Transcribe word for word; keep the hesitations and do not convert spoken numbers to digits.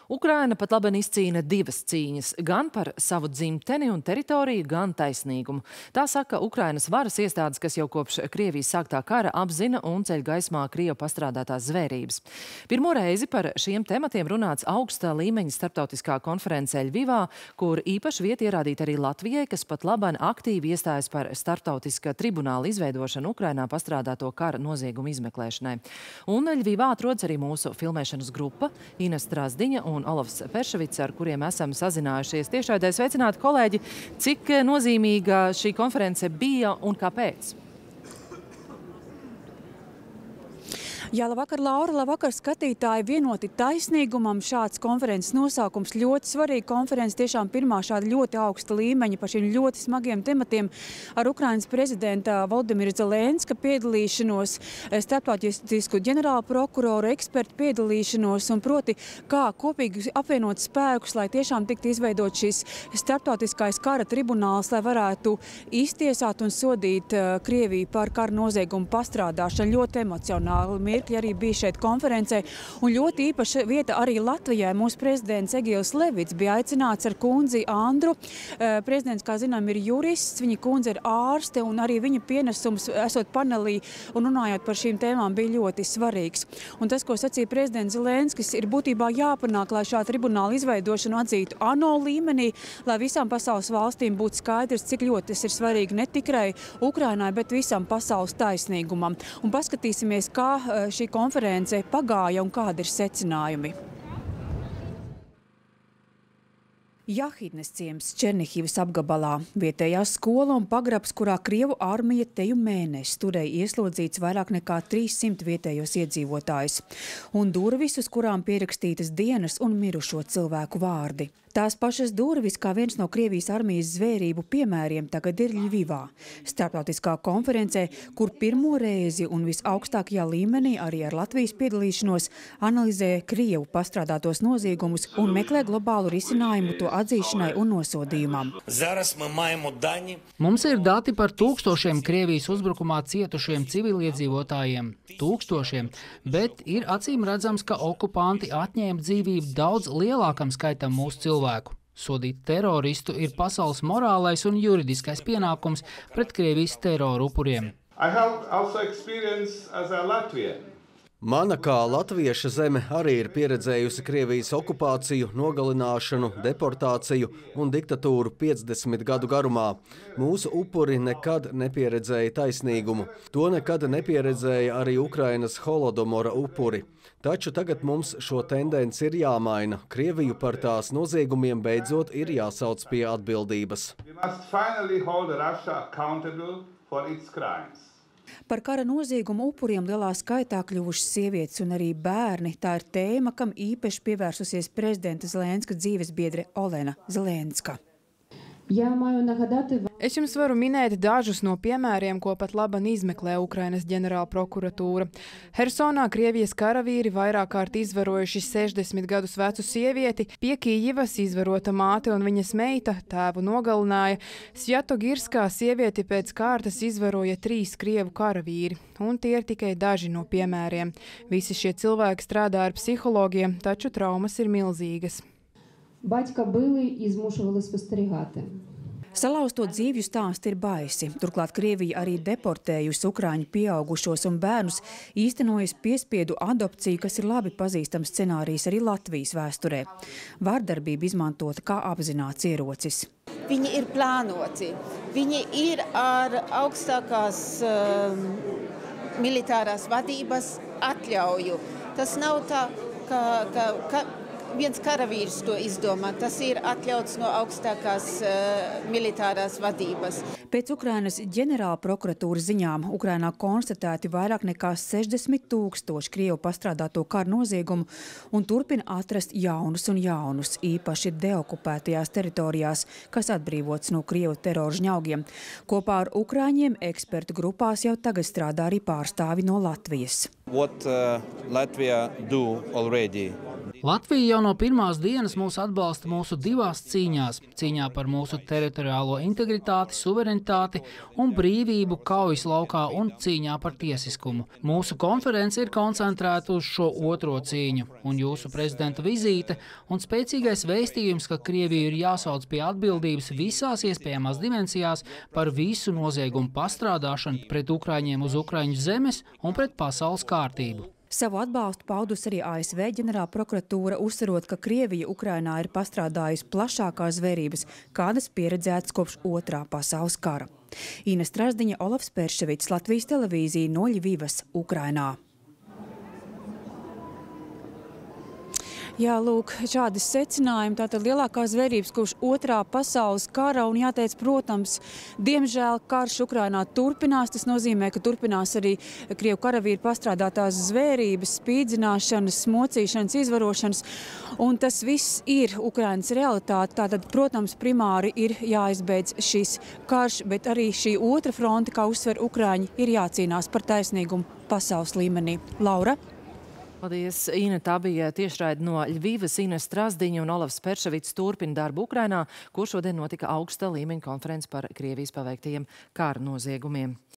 Ukraina pat labi izcīna divas cīņas – gan par savu dzimteni un teritoriju, gan taisnīgumu. Tā saka Ukrainas varas iestādes, kas jau kopš Krievijas sāktā kara apzina un ceļ gaismā Krievu pastrādātās zvērības. Pirmo reizi par šiem tematiem runāts augsta līmeņa starptautiskā konferencē Ļvivā, kur īpaši vieta ierādīta arī Latvijai, kas pat labi aktīvi iestājas par starptautiska tribunāla izveidošanu Ukrainā pastrādāto kara noziegumu izmeklēšanai. Un Ļvivā atrodas arī mūsu filmēšanas grupa Ines Strasdiņa un Olofs Perševics, ar kuriem esam sazinājušies tiešraidē. Sveicināti, kolēģi! Cik nozīmīga šī konference bija un kāpēc? Jā, labvakar, Laura, labvakar, skatītāji. Vienoti taisnīgumam šāds konferences nosaukums. Ļoti svarīga konference, tiešām pirmā šāda ļoti augsta līmeņa par šiem ļoti smagiem tematiem ar Ukrainas prezidenta Volodimira Zelenska piedalīšanos, starptautisku ģenerālu prokuroru ekspertu piedalīšanos un proti, kā kopīgi apvienot spēkus, lai tiešām tiktu izveidot šis starptautiskais kara tribunāls, lai varētu iztiesāt un sodīt Krieviju par kara noziegumu pastrādāšanu. Ļoti emocionāli arī bija šeit konferencē, un ļoti īpaša vieta arī Latvijai. Mūsu prezidents Egils Levits bija aicināts ar kundzi Andru. Prezidents, kā zinām, ir jurists, viņa kundze ir ārste, un arī viņa pienesums, esot panelī un runājot par šīm tēmām, bija ļoti svarīgs. Un tas, ko sacīja prezidents Zelenskis, ir būtībā jāpanāk, lai šā tribunāla izveidošanu atzītu ANO līmenī, lai visām pasaules valstīm būtu skaidrs, cik ļoti tas ir svarīgi ne tikai Ukrainai, bet visam pasaules taisnīgumam. Un paskatīsimies, kā šī konference pagāja un kādi ir secinājumi. Jahidnes ciems Černihivas apgabalā. Vietējā skola un pagrabs, kurā Krievu armija teju mēnesi turēja ieslodzīts vairāk nekā trīssimt vietējos iedzīvotājus. Un durvis, uz kurām pierakstītas dienas un mirušo cilvēku vārdi. Tās pašas durvis, kā viens no Krievijas armijas zvērību piemēriem, tagad ir Ļvivā. Starptautiskā konferencē, kur pirmo reizi un visaugstākajā līmenī arī ar Latvijas piedalīšanos analizē Krievu pastrādātos noziegumus un meklē globālu risinājumu to atzīšanai un nosodījumam. Mums ir dati par tūkstošiem Krievijas uzbrukumā cietušiem civiliedzīvotājiem. Tūkstošiem, bet ir acīm redzams, ka okupanti atņēma dzīvību daudz lielākam skaitam mūsu cilvēku. Sodīt teroristu ir pasaules morālais un juridiskais pienākums pret Krievijas teroru upuriem. Mana kā latvieša zeme arī ir pieredzējusi Krievijas okupāciju, nogalināšanu, deportāciju un diktatūru piecdesmit gadu garumā. Mūsu upuri nekad nepieredzēja taisnīgumu. To nekad nepieredzēja arī Ukrainas holodomora upuri. Taču tagad mums šo tendenci ir jāmaina. Krieviju par tās noziegumiem beidzot ir jāsauc pie atbildības. Par kara noziegumu upuriem lielā skaitā kļuvušas sievietes un arī bērni. Tā ir tēma, kam īpaši pievērsusies prezidenta Zelenska dzīvesbiedre Olena Zelenska. Es jums varu minēt dažus no piemēriem, ko pat laban izmeklē Ukrainas ģenerāla prokuratūra. Hersonā Krievijas karavīri vairāk kārt izvarojuši sešdesmit gadus vecu sievieti, pie Kijivas izvarota māte un viņas meita tēvu nogalināja. Svjatogirskā sievieti pēc kārtas izvaroja trīs Krievu karavīri, un tie ir tikai daži no piemēriem. Visi šie cilvēki strādā ar psihologiem, taču traumas ir milzīgas. Батька били і змушували спостерігати. Salauzto dzīvju stāsti ir baisi. Turklāt Krievija arī deportējusi ukraiņu pieaugušos un bērnus, īstenojas piespiedu adopciju, kas ir labi pazīstams scenārijs arī Latvijas vēsturē. Vārdarbība izmantota kā apzināts ierocis. Viņi ir plānoti. Viņi ir ar augstākās um, militārās vadības atļauju. Tas nav tā, ka... ka, ka viens karavīrs to izdomā. Tas ir atļauts no augstākās uh, militārās vadības. Pēc Ukrainas ģenerāla prokuratūras ziņām Ukrainā konstatēti vairāk nekā sešdesmit tūkstoši Krievu pastrādāto karu noziegumu un turpina atrast jaunus un jaunus, īpaši deokupētajās teritorijās, kas atbrīvots no Krievu terora žņaugiem. Kopā ar ukraiņiem ekspertu grupās jau tagad strādā arī pārstāvi no Latvijas. What uh, Latvia do already? Latvija jau no pirmās dienas mūs atbalsta mūsu divās cīņās – cīņā par mūsu teritoriālo integritāti, suverenitāti un brīvību kaujas laukā un cīņā par tiesiskumu. Mūsu konference ir koncentrēta uz šo otro cīņu, un jūsu prezidenta vizīte un spēcīgais vēstījums, ka Krieviju ir jāsauc pie atbildības visās iespējamās dimensijās par visu noziegumu pastrādāšanu pret ukraiņiem uz Ukraiņu zemes un pret pasaules kārtību. Savu atbalstu paudus arī A S V ģenerāla prokuratūra, uzsverot, ka Krievija Ukrainā ir pastrādājusi plašākās zvērības, kādas pieredzētas kopš otrā pasaules kara. Ina Strazdiņa, Olavs Perševits, Latvijas televīzija no Ļvivas, Ukrainā. Jā, lūk, šādi secinājumi, tātad lielākās zvērības kopš otrā pasaules kara, un jāteic, protams, diemžēl karš Ukrainā turpinās. Tas nozīmē, ka turpinās arī Krievu karavīru pastrādātās zvērības, spīdzināšanas, mocīšanas, izvarošanas, un tas viss ir Ukrainas realitāte. Tātad, protams, primāri ir jāizbeidz šis karš, bet arī šī otra fronte, kā uzsver Ukraiņi, ir jācīnās par taisnīgumu pasaules līmenī. Laura? Paldies, Ina. Tā bija tiešraide no Ļvivas. Ina Strazdiņa un Olavs Perševits turpina darbu Ukrainā, kur šodien notika augsta līmeņa konference par Krievijas paveiktajiem kara noziegumiem.